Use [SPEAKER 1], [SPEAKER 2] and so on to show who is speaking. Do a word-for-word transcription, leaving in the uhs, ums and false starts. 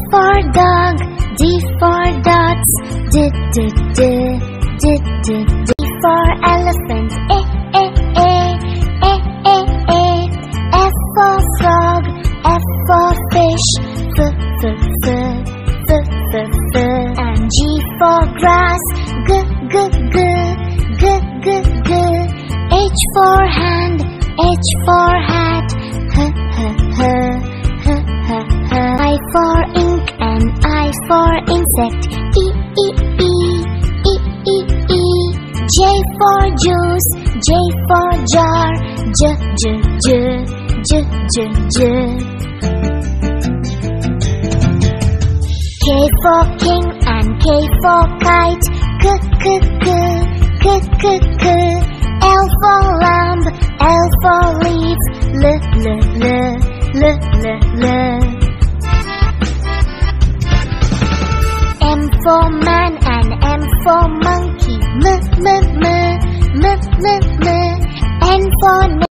[SPEAKER 1] for dog, D for dots, D D D, D D D. E for elephant, E E E, E E E. F for frog, F for fish, F F F, F F F. And G for grass, G G G, G G G. H for hand, H for hat, H H H, H H H. I for ink and I for insect, E E E, E E E. J for juice, J for jar, J J J, J J J. K for king and K for kite, K K K, K K K. L for lamb, L for leaf, L L L, L L L. M for man and M for monkey, M M M, M M M. N for